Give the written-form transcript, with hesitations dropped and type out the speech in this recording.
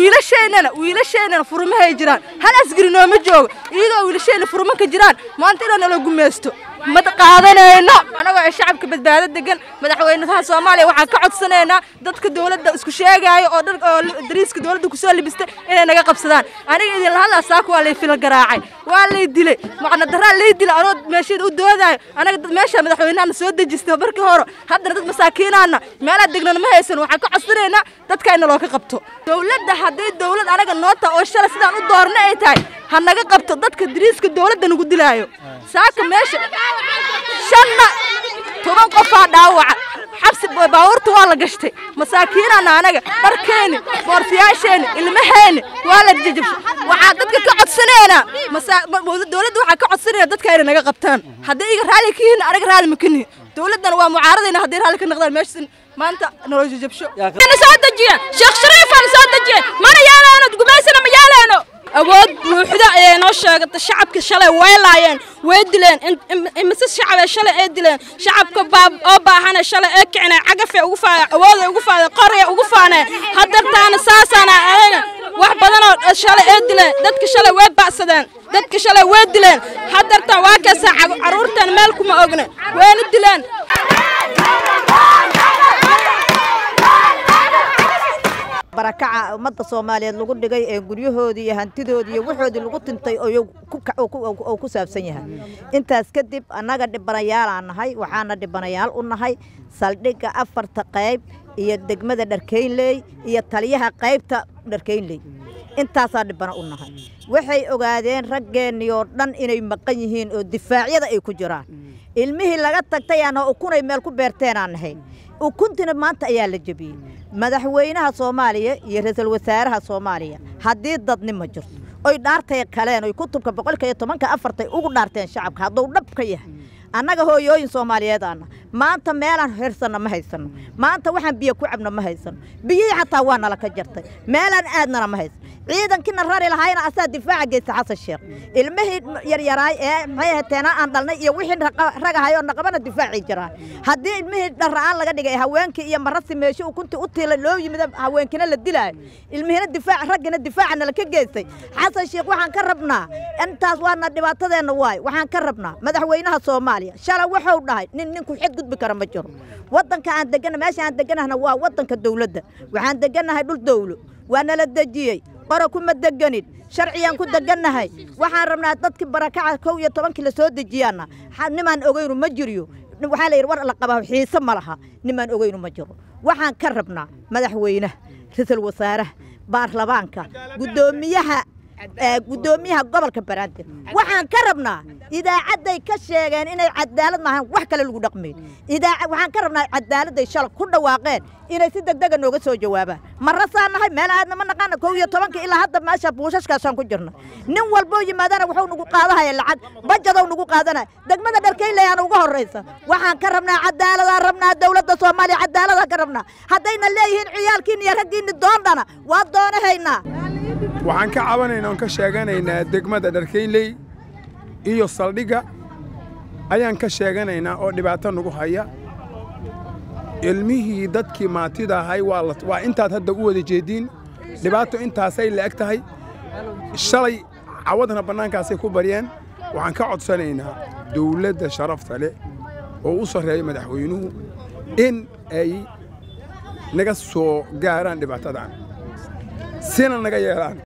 wiilasheenana furmaha ay jiraan hal asgari nooma joogo iyadoo wiilasheena furmanka jiraan maanta inaan nala gumaysto mad qaadanayno anagoo shacabka badbaado degan madaxweynaha Soomaaliya waxaan ka codsanaynaa dadka dawladda isku sheegaayo oo dariiska dawladda ku soo libistay inay naga qabsadaan aniga idin la hadlaa saako waa la fil garaacay waa la dilay macna daraa la dilay anoo meesheed u doodayo anaga meesha madaxweynaha soo dejistay markii hore haddana dad masaakiinana meel degan ma haysan waxaan ka codsanaynaa dadka in loo ka qabto dawladda haddii dawlad anaga noota oo shalay sidaan u doornay ay tahay hanaga qabto dadka dariiska dawladda nagu dilaayo saaka meesha shanna toban qof dhaawac xabsi baawartu waa la gashtay masaakiinana anaga barkeeni boorfiyaasheen ilmaheeni waa la jajabshay waxa dadka ka codsanaynaa dawladda waxa ka codsanayna dadka ay naga qabtaan haddii iga raali ka yihiin anaga raali ma kani dawladdan waa mucaaradayna haddii raali ka noqdaan meesha maanta nolol jajabsho أنا صادقية شيخ شريف أنا صادقية ما أنا يالانا تقوميسنا ما يالانا أود وحدة نوشة الشعب كشلة ويلاين ويدلين إمس الشعب الشلة يدلين شعب كباب أبا هنا شلة أكعنا عقفة وقفة أود وقفة قرية وقفة حضرت أنا ساسنا وحبنا الشلة يدلين دتك شلة ويد بعصدان دتك شلة ويدلين حضرت واكس عرورتنا مالكم أغنى وين الدلين barakaca umada Soomaaliyeed lagu dhigay ee guryahoodii iyo hantidoodii iyo waxoodii lagu tintay oo ku saabsan yahay intaas kadib anaga dhibanayaal aan nahay waxaana dhibanayaal u nahay saldhiga afarta qayb iyo degmada Dharkeynley iyo taliyaha qaybta Dharkeynley intaas dhibana u nahay waxay ogaadeen raggeennii oo dhan inay maqan yihiin oo difaacyada ay ku jiraan ilmihii laga tagtay aan oo kunay meel ku beerteen aan nahay ukuntina maanta ayaa la jabiyay madaxweynaha Soomaaliya iyo ra'iisul wasaaraha Soomaaliya haddii dadnimo jirto oy dhaartay kaleen oy kutubka 114 ugu dhaarteen shacabka hadduu dhab ka yahay annaga hooyooyin Soomaaliyeed aan maanta meelan heersana ma haysano maanta waxaan biyo ku cabno ma haysano biyo xataa waa nala ka jartay meelan aadna ma haysan ciidankina rari lahayna asaa difaaca geesta Xasan Sheekh ilmihii yaryaraay ee maxay hateena aan dhalnay iyo wixii ragahayo naqabana difaaci jiraan haddii ilmihii dharaan laga dhigay haweenkii iyo marasi meesho u kunti u tiilay loo yimid haweenkina la dilay ilmihina difaac ragina difaacna la ka geystay Xasan Sheekh waxaan ka rabnaa intaas waana dhibaatadeena waay waxaan ka rabnaa madaxweynaha Soomaaliya shalay wuxuu dhahay ninku xid gudbi kara ma jiro wadanka aan degana meesha aan deganahna waa wadanka dawladda waxaan deganahay dhul dawlo waana la dajiyay qoro kuma deganid sharciyan ku deganahay waxaan rabnaa dadkii barakaca 12 la soo dajiyana niman ogeyru ma jiriyo waxa la yiri war la qabaa xiisa ma laha niman ogeyru ma jiro waxaan ka rabnaa madaxweynaha ra'iisul wasaaraha baarlamaanka gudoomiyaha gobolka Banaadir waxaan ka rabnaa idaacaday ka sheegeen inay cadaalad maahan wax kale lagu dhaqmay waxaan ka rabnaa cadaalad ay shal ku dhawaaqeen inay si degdeg nooga soo jawaabaan marasaanahay meel aadna ma naqaan 12 ilaa hadda meesha buushashkaasaan ku jirno nin walbo yimaadana wuxuu nagu qaadahay lacag bajadow nagu qaadana degmada Dharkeynley aan ugu horeysa waxaan ka rabnaa cadaalad aan rabnaa dawladda Soomaaliya cadaalad ka rabnaa haddayna leeyihiin ciyaalkiin iyo raggiin doondana waa doonahaynaa waxaan ka cabanaynaa oo ka sheeganaynaa degmada Dharkeynley iyo saldhiga ayaan ka sheeganaynaa oo dhibaato nagu haya ilmihii dadkii maatida ahay waa intaad hadda u wada jeediin dhibaato intaasay la eg tahay shalay cawadna bannaankaasay ku bariyeen waxaan ka codsanaynaa dawladda sharafta leh oo u sareeyo madaxweynuhu in ay naga soo gaaraan dhibaatadan sina naga yeelaan